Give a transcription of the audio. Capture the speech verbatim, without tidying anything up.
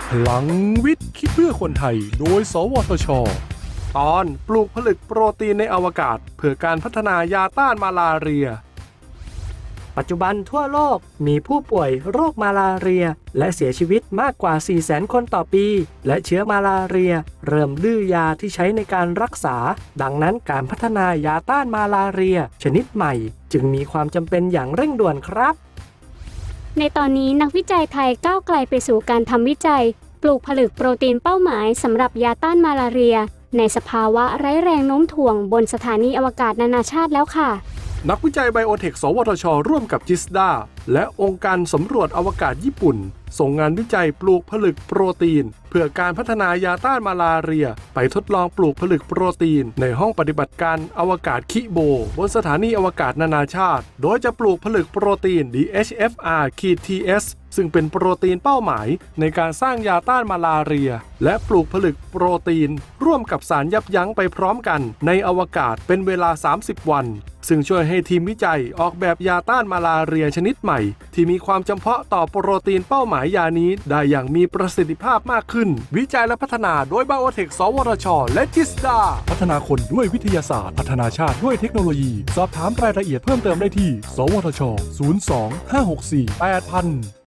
พลังวิทย์คิดเพื่อคนไทยโดยสวทช.ตอนปลูกผลึกโปรตีนในอวกาศเพื่อการพัฒนายาต้านมาลาเรียปัจจุบันทั่วโลกมีผู้ป่วยโรคมาลาเรียและเสียชีวิตมากกว่า สี่แสน คนต่อปีและเชื้อมาลาเรียเริ่มดื้อยาที่ใช้ในการรักษาดังนั้นการพัฒนายาต้านมาลาเรียชนิดใหม่จึงมีความจำเป็นอย่างเร่งด่วนครับในตอนนี้นักวิจัยไทยก้าวไกลไปสู่การทำวิจัยปลูกผลึกโปรตีนเป้าหมายสำหรับยาต้านมาลาเรียในสภาวะไร้แรงโน้มถ่วงบนสถานีอวกาศนานาชาติแล้วค่ะนักวิจัยไบโอเทคสวทช.ร่วมกับจิสดาและองค์การสำรวจอวกาศญี่ปุ่นส่งงานวิจัยปลูกผลึกโปรตีนเพื่อการพัฒนายาต้านมาลาเรียไปทดลองปลูกผลึกโปรตีนในห้องปฏิบัติการอวกาศคิโบบนสถานีอวกาศนานาชาติโดยจะปลูกผลึกโปรตีน ดี เอช เอฟ อาร์ ที เอส ซึ่งเป็นโปรตีนเป้าหมายในการสร้างยาต้านมาลาเรียและปลูกผลึกโปรตีนร่วมกับสารยับยั้งไปพร้อมกันในอวกาศเป็นเวลาสามสิบวันซึ่งช่วยให้ทีมวิจัยออกแบบยาต้านมาลาเรียชนิดใหม่ที่มีความจำเพาะต่อโปรตีนเป้าหมายยานี้ได้อย่างมีประสิทธิภาพมากขึ้นวิจัยและพัฒนาโดยไบโอเทคสวทช.และจิสดาพัฒนาคนด้วยวิทยาศาสตร์พัฒนาชาติด้วยเทคโนโลยีสอบถามรายละเอียดเพิ่มเติมได้ที่สวทช ศูนย์ สอง ห้า หก สี่ แปด ศูนย์ ศูนย์